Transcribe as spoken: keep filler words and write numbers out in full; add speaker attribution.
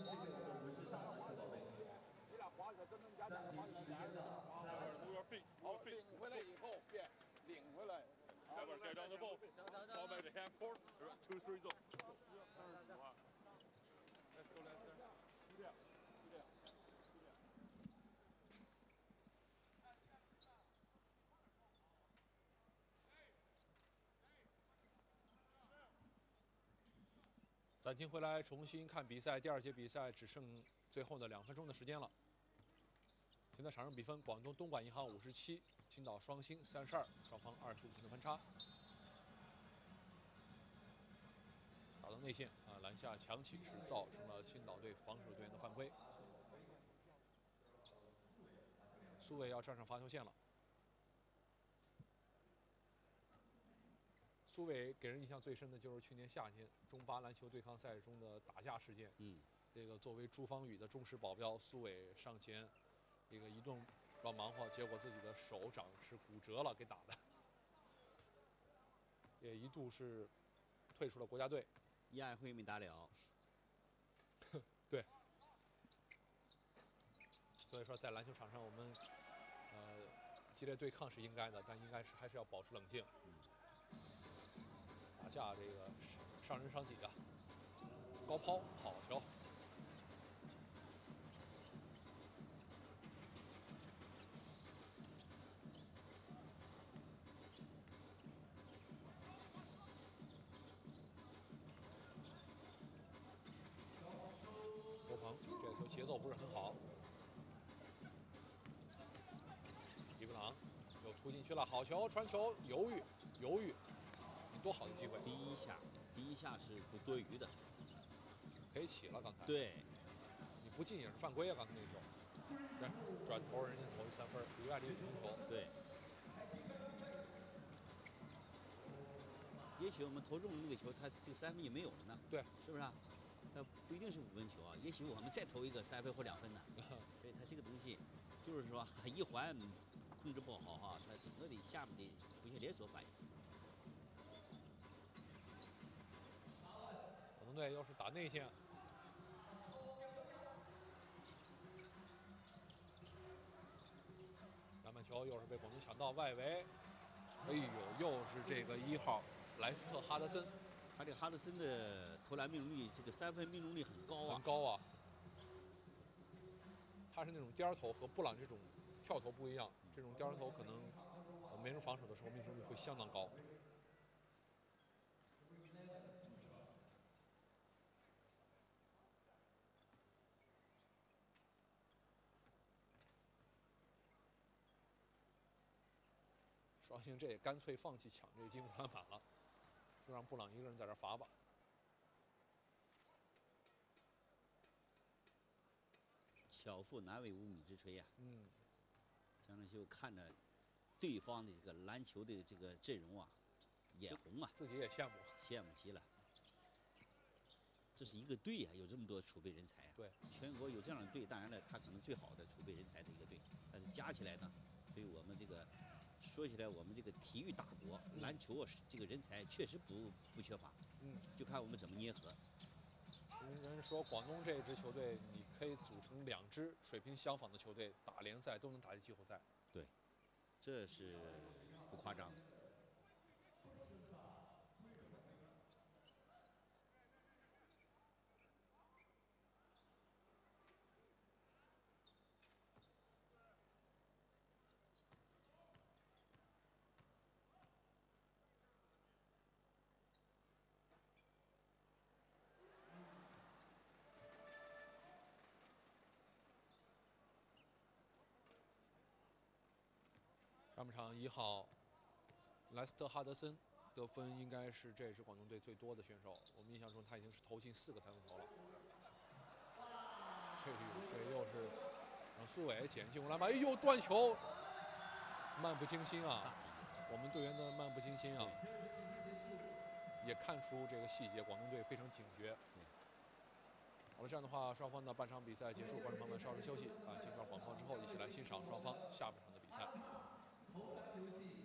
Speaker 1: 你俩滑起来真真假假的，滑起来俩人
Speaker 2: ，Move your feet,
Speaker 1: 好，
Speaker 2: move your
Speaker 1: 领
Speaker 2: feet.
Speaker 1: 回来以后变，领回来。
Speaker 2: Never get on the ball. Ball back to half court. Two, three, zone.
Speaker 1: Let's go, Lester. 就这样，就这样，就这样。
Speaker 3: 暂停回来，重新看比赛。第二节比赛只剩最后的两分钟的时间了。现在场上比分：广东东莞银行五十七，青岛双星三十二，双方二十五分的分差。打到内线啊，篮下强起是造成了青岛队防守队员的犯规。苏伟要站上罚球线了。苏伟给人印象最深的就是去年夏天中巴篮球对抗赛中的打架事件。
Speaker 4: 嗯，
Speaker 3: 这个作为朱芳雨的忠实保镖，苏伟上前，这个一顿乱忙活，结果自己的手掌是骨折了，给打的，也一度是退出了国家队。
Speaker 4: 亚运会没打了。
Speaker 3: 对。所以说，在篮球场上，我们呃激烈对抗是应该的，但应该是还是要保持冷静。
Speaker 4: 嗯。
Speaker 3: 打架这个伤人伤己啊！高抛好球。周鹏这球节奏不是很好。伊布朗又突进去了，好球，传球犹豫犹豫。 多好的机会！
Speaker 4: 第一下，第一下是不多余的，
Speaker 3: 可以起了。刚才
Speaker 4: 对，
Speaker 3: 你不进也是犯规啊！刚才那球，转转头人家投一三分，里外里平球。
Speaker 4: 对。也许我们投中那个球，他这个三分就没有了呢。
Speaker 3: 对，
Speaker 4: 是不是啊？他不一定是五分球啊，也许我们再投一个三分或两分呢。所以他这个东西，就是说一环控制不好哈，他整个的下面的出现连锁反应。
Speaker 3: 广东队又是打内线，篮板球又是被广东抢到外围，哎呦，又是这个一号莱斯特哈德森，
Speaker 4: 他这个哈德森的投篮命中率，这个三分命中率很高啊，
Speaker 3: 很高啊。他是那种颠投，和布朗这种跳投不一样，这种颠投可能没人防守的时候命中率会相当高。 双星这也干脆放弃抢这个进攻篮板了，就让布朗一个人在这罚吧。
Speaker 4: 巧妇难为无米之炊呀、啊。
Speaker 3: 嗯，
Speaker 4: 江振秀看着对方的这个篮球的这个阵容啊，眼红啊，
Speaker 3: 自己也羡慕，
Speaker 4: 羡慕极了。这是一个队呀、啊，有这么多储备人才啊。
Speaker 3: 对，
Speaker 4: 全国有这样的队，当然了，他可能最好的储备人才的一个队，但是加起来呢，对我们这个。 说起来，我们这个体育大国，
Speaker 3: 嗯、
Speaker 4: 篮球啊，这个人才确实不不缺乏。
Speaker 3: 嗯，
Speaker 4: 就看我们怎么捏合。
Speaker 3: 人说广东这支球队，你可以组成两支水平相仿的球队，打联赛都能打进季后赛。
Speaker 4: 对，这是不夸张的。
Speaker 3: 上半场一号莱斯特哈德森得分应该是这支广东队最多的选手，我们印象中他已经是投进四个三分球了。这这又是让苏伟捡进攻篮板，哎呦断球，漫不经心啊！我们队员的漫不经心啊，也看出这个细节，广东队非常警觉。好了，这样的话，双方的半场比赛结束，观众朋友们稍事休息啊，进段广告之后，一起来欣赏双方下半场的比赛。好，休息。